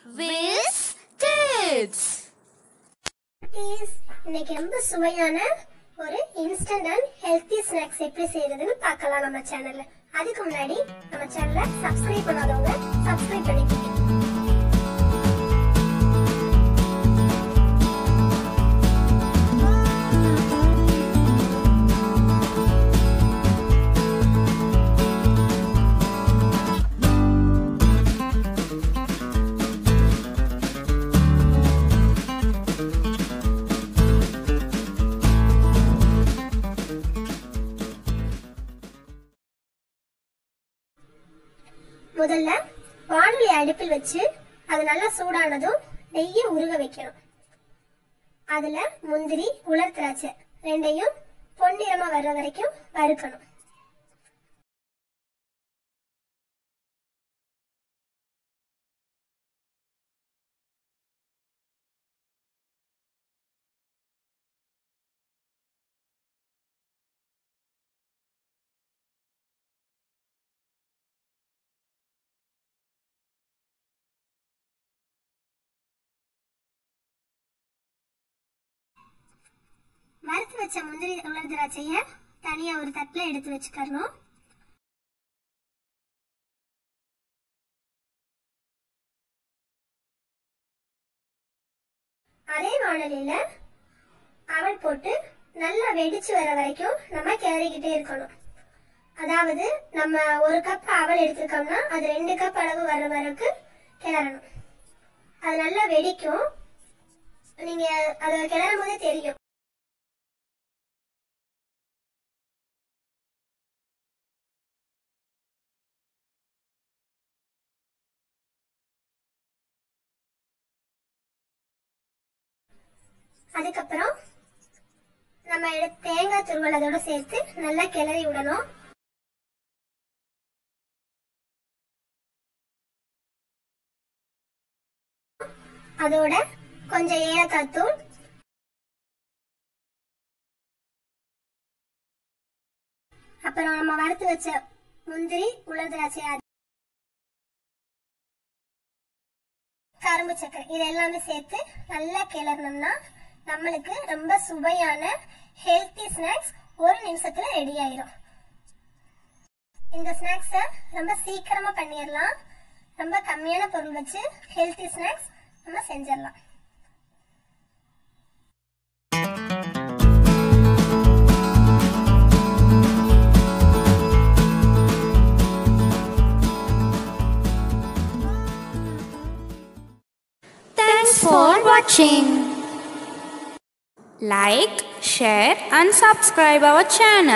Wiz Kids. இன்னைக்கு ரொம்ப சுவையான ஒரு இன்ஸ்டன்ட் அண்ட் ஹெல்த்தி ஸ்நாக்ஸ் எப்படி செய்யறதுன்னு பார்க்கலாம் நம்ம சேனல்ல. அதுக்கு முன்னாடி நம்ம சேனலை சப்ஸ்கிரைப் பண்ணாதவங்க சப்ஸ்கிரைப் பண்ணிக்கோங்க. முதல்ல வாணலி அடுப்பில் வச்சு அது நல்லா சூடானதும் நெய்யை உருக வைக்கணும். அதுல முந்திரி உலர் திராட்சை ரெண்டையும் பொன்னிறமா வர்ற வரைக்கும் வறுக்கணும். வறுத்து வச்ச முந்திரி உலர் திராட்சைய தனியா ஒரு தட்டுல எடுத்து வச்சுக்கணும். அதே வாணலியில அவல் போட்டு நல்லா வெடிச்சு வர வரைக்கும் நம்ம கிளறிக்கிட்டே இருக்கணும். அதாவது நம்ம ஒரு கப் அவல் எடுத்திருக்கோம்னா அது 2 கப் அளவு வர வரைக்கும் கிளறணும். அது நல்லா வெடிக்கும். நீங்க அதை கிளறும் போதே தெரியும். அதுக்கப்புறம் நம்ம தேங்காய் துருவல் அதோட சேர்த்து நல்லா கிளறி விடணும். அதோட கொஞ்சம் ஏலக்காய் தூள், அப்புறம் நம்ம வறுத்து வச்ச முந்திரி உலர் திராட்சை, கரும்பு சக்கரை இது எல்லாமே சேர்த்து நல்லா கிளறணும்னா நம்மளுக்கு ரொம்ப சுவையான ஹெல்த்தி ஸ்நாக்ஸ் 1 நிமிஷத்துல ரெடி ஆயிரும். இந்த ஸ்நாக்ஸை ரொம்ப சீக்கிரமா பண்ணிடலாம். ரொம்ப கம்மியான பொருள் வச்சு ஹெல்த்தி ஸ்நாக்ஸ் நம்ம செஞ்சிடலாம். Thanks for watching. Like, share and subscribe our channel.